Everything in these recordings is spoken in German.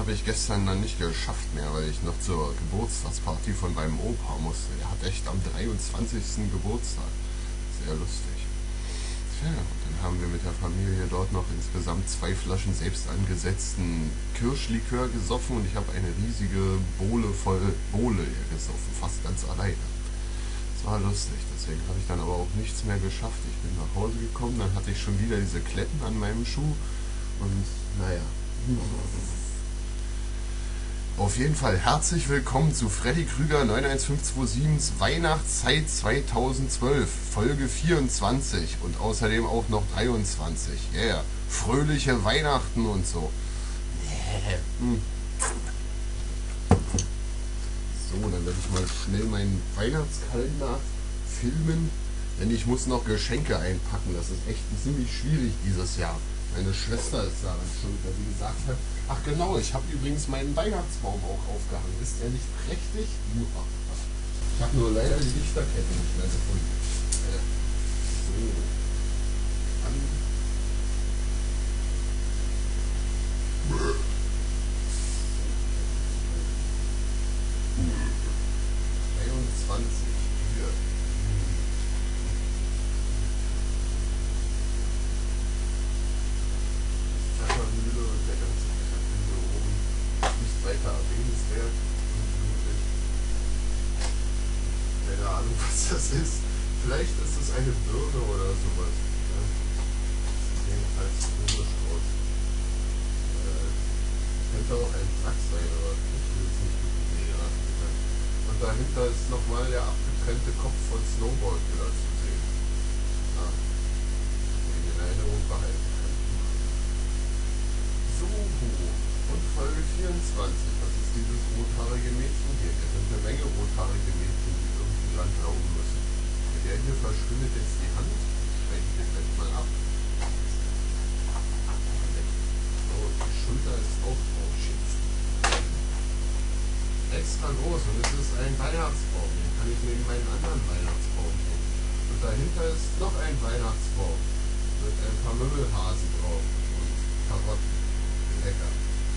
habe ich gestern dann nicht geschafft mehr, weil ich noch zur Geburtstagsparty von meinem Opa musste. Er hat echt am 23. Geburtstag. Sehr lustig. Tja, und dann haben wir mit der Familie dort noch insgesamt 2 Flaschen selbst angesetzten Kirschlikör gesoffen und ich habe eine riesige Bowle voll Bowle gesoffen, fast ganz alleine. Das war lustig, deswegen habe ich dann aber auch nichts mehr geschafft. Ich bin nach Hause gekommen, dann hatte ich schon wieder diese Kletten an meinem Schuh und naja. Auf jeden Fall herzlich willkommen zu Freddy Krüger 91527's Weihnachtszeit 2012, Folge 24 und außerdem auch noch 23. Yeah, fröhliche Weihnachten und so. So, dann werde ich mal schnell meinen Weihnachtskalender filmen, denn ich muss noch Geschenke einpacken. Das ist echt ziemlich schwierig dieses Jahr. Meine Schwester ist daran schuld, weil sie gesagt hat, ach genau, ich habe übrigens meinen Weihnachtsbaum auch aufgehangen. Ist er nicht prächtig? Ja. Ich habe nur leider die Lichterkette nicht mehr gefunden. So. An. 23. Hier. Müde und der ganze Tag in so oben nicht weiter erwähnenswert. Keine Ahnung, was das ist. Vielleicht ist es eine Birne oder sowas. Ja. Sieht jedenfalls komisch aus. Könnte auch ein Sack sein, aber ich will es nicht mit näher. Und dahinter ist nochmal der abgetrennte Kopf von Snowball wieder zu sehen. Ja. Den in Erinnerung behalten. So, und Folge 24. Was ist dieses rothaarige Mädchen hier? Hier sind eine Menge rothaarige Mädchen, die irgendwie landlaufen müssen. Mit der hier verschwindet jetzt die Hand. Ich schwenke den gleich mal ab. So, die Schulter ist auch drauf. Extra groß und es ist ein Weihnachtsbaum. Den kann ich neben meinen anderen Weihnachtsbaum tun. Und dahinter ist noch ein Weihnachtsbaum mit ein paar Mümmelhasen drauf und Karotten. Lecker.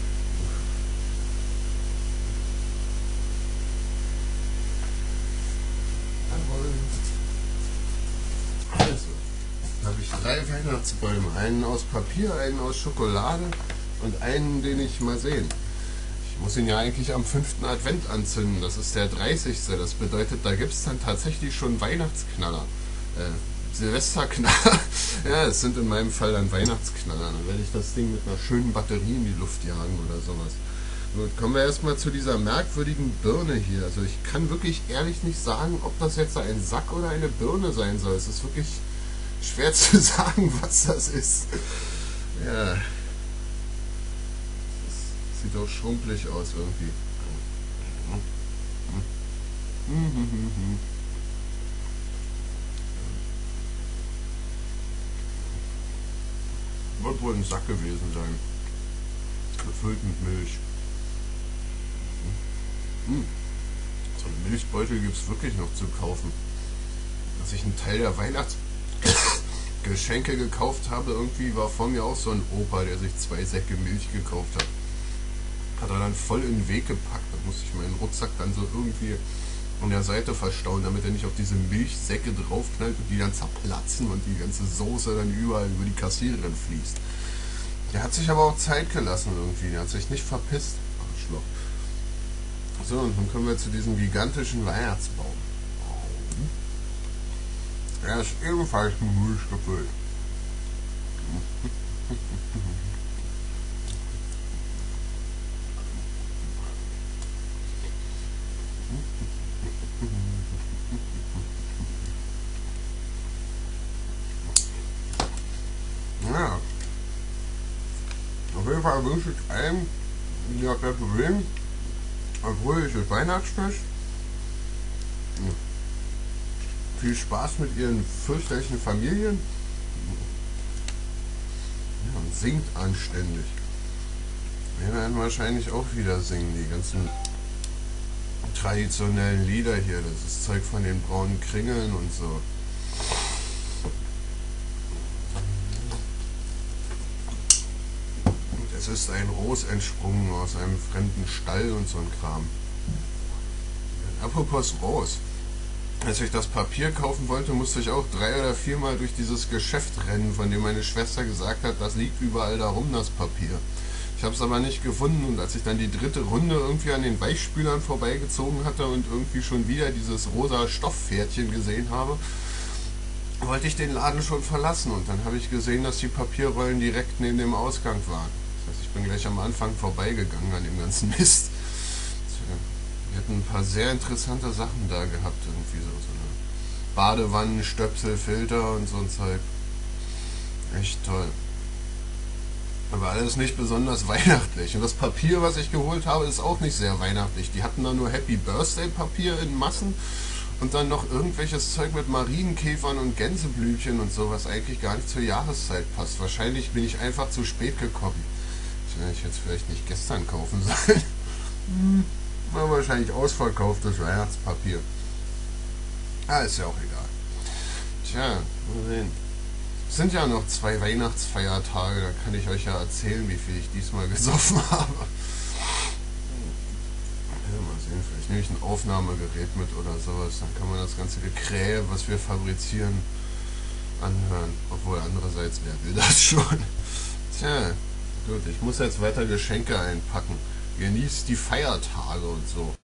Also, habe ich 3 Weihnachtsbäume. Einen aus Papier, einen aus Schokolade und einen, den ich mal sehen. Ich muss ihn ja eigentlich am 5. Advent anzünden. Das ist der 30. Das bedeutet, da gibt es dann tatsächlich schon Weihnachtsknaller. Silvesterknaller. Ja, es sind in meinem Fall dann Weihnachtsknaller. Dann werde ich das Ding mit einer schönen Batterie in die Luft jagen oder sowas. Gut, kommen wir erstmal zu dieser merkwürdigen Birne hier. Also ich kann wirklich ehrlich nicht sagen, ob das jetzt ein Sack oder eine Birne sein soll. Es ist wirklich schwer zu sagen, was das ist. Ja. Das sieht auch schrumpelig aus irgendwie. Wird wohl ein Sack gewesen sein. Gefüllt mit Milch. So einen Milchbeutel gibt es wirklich noch zu kaufen. Als ich einen Teil der Weihnachtsgeschenke gekauft habe, irgendwie war vor mir auch so ein Opa, der sich 2 Säcke Milch gekauft hat. Hat er dann voll in den Weg gepackt. Da musste ich meinen Rucksack dann so irgendwie an der Seite verstauen, damit er nicht auf diese Milchsäcke draufknallt und die dann zerplatzen und die ganze Soße dann überall über die Kassiererin fließt. Der hat sich aber auch Zeit gelassen irgendwie, der hat sich nicht verpisst. Arschloch. So, und dann kommen wir zu diesem gigantischen Weihnachtsbaum. Er ist ebenfalls mit Milch gefüllt. Ja. Auf jeden Fall wünsche ich allen, die auf das Problem, ein fröhliches Weihnachtsfest. Viel Spaß mit ihren fürchterlichen Familien. Ja, und singt anständig. Wir werden wahrscheinlich auch wieder singen, die ganzen traditionellen Lieder hier. Das ist Zeug von den braunen Kringeln und so. ist ein Ros entsprungen aus einem fremden Stall und so ein Kram. Apropos Ros. Als ich das Papier kaufen wollte, musste ich auch 3 oder 4 Mal durch dieses Geschäft rennen, von dem meine Schwester gesagt hat, das liegt überall da rum, das Papier. Ich habe es aber nicht gefunden, und als ich dann die 3. Runde irgendwie an den Weichspülern vorbeigezogen hatte und irgendwie schon wieder dieses rosa Stoffpferdchen gesehen habe, wollte ich den Laden schon verlassen, und dann habe ich gesehen, dass die Papierrollen direkt neben dem Ausgang waren. Das heißt, ich bin gleich am Anfang vorbeigegangen an dem ganzen Mist. Wir hatten ein paar sehr interessante Sachen da gehabt, irgendwie so eine Badewannen, Stöpsel, Filter und so ein Zeug. Echt toll. Aber alles nicht besonders weihnachtlich. Und das Papier, was ich geholt habe, ist auch nicht sehr weihnachtlich. Die hatten da nur Happy Birthday Papier in Massen und dann noch irgendwelches Zeug mit Marienkäfern und Gänseblümchen und so, was eigentlich gar nicht zur Jahreszeit passt. Wahrscheinlich bin ich einfach zu spät gekommen. Ich hätte es vielleicht nicht gestern kaufen sollen. War wahrscheinlich ausverkauftes Weihnachtspapier. Ist ja auch egal. Tja, mal sehen. Es sind ja noch 2 Weihnachtsfeiertage, da kann ich euch ja erzählen, wie viel ich diesmal gesoffen habe. Ja, mal sehen, vielleicht nehme ich ein Aufnahmegerät mit oder sowas, dann kann man das ganze Gekrähe, was wir fabrizieren, anhören. Obwohl andererseits, wer will das schon? Tja, gut, ich muss jetzt weiter Geschenke einpacken. Genießt die Feiertage und so.